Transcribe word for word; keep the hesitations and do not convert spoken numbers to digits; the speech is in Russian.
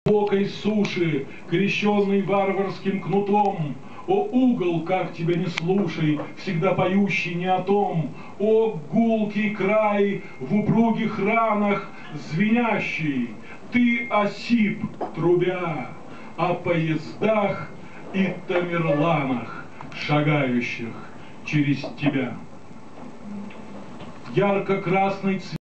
глубокой суши, крещенный варварским кнутом. О, угол, как тебя не слушай, всегда поющий не о том. О, гулкий край в упругих ранах звенящий, ты осип трубя о поездах и тамерланах, шагающих через тебя. Ярко-красный цвет